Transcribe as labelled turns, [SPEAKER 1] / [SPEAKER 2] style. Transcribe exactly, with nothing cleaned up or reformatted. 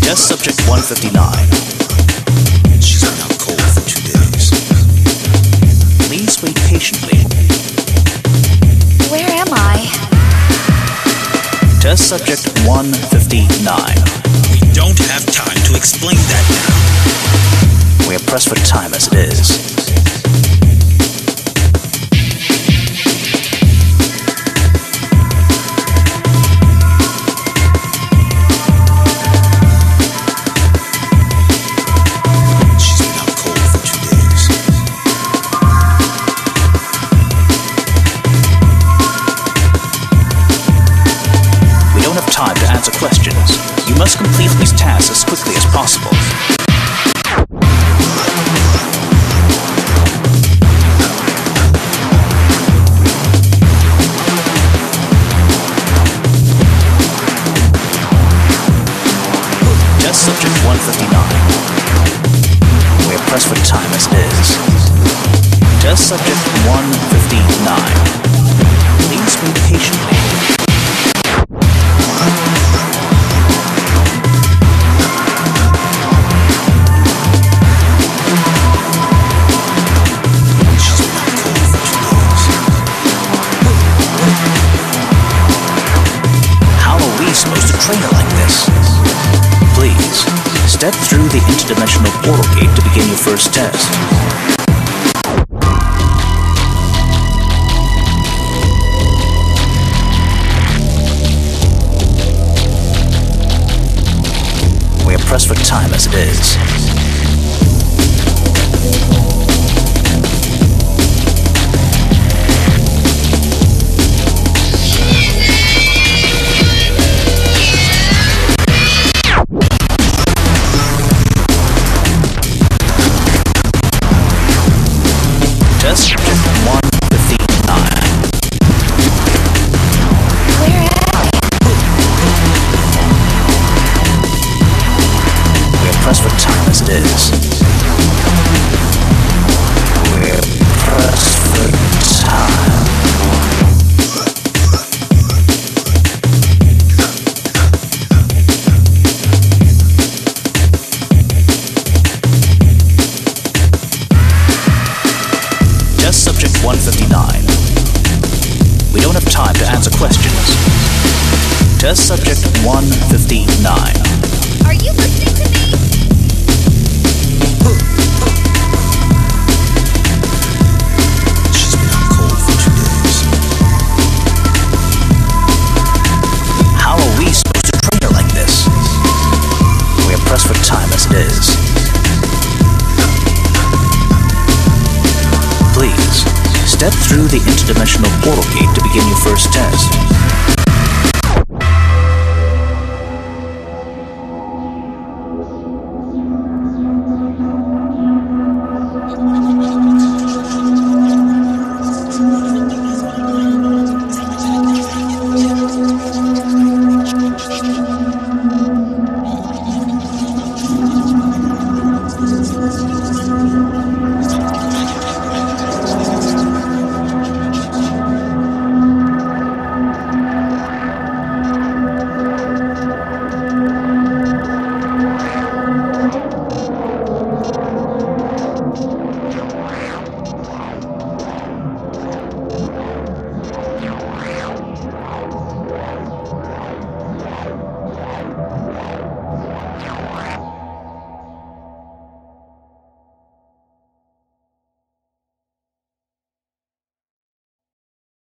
[SPEAKER 1] Test subject one fifty-nine.
[SPEAKER 2] She's been out cold for two days.
[SPEAKER 1] Please wait patiently.
[SPEAKER 3] Where am I?
[SPEAKER 1] Test subject one fifty-nine.
[SPEAKER 2] We don't have time to explain that now.
[SPEAKER 1] We are pressed for time as it is. Time to answer questions. You must complete these tasks as quickly as possible. Test subject one fifty-nine. We are pressed for time as it is. Test subject one fifty-nine. Please wait patiently. Supposed to train her like this. Please, step through the interdimensional portal gate to begin your first test. We are pressed for time as it is. Test subject one fifty-nine.
[SPEAKER 3] Where am I?
[SPEAKER 1] We are pressed for time as it is. We're pressed for time. Test subject one fifty-nine. We don't have time to answer questions. Test subject one fifty-nine.
[SPEAKER 3] Are you listening to me?
[SPEAKER 2] She's been out cold for two days.
[SPEAKER 1] How are we supposed to train her like this? We are pressed for time as it is. Please, step through the interdimensional portal gate to begin your first test.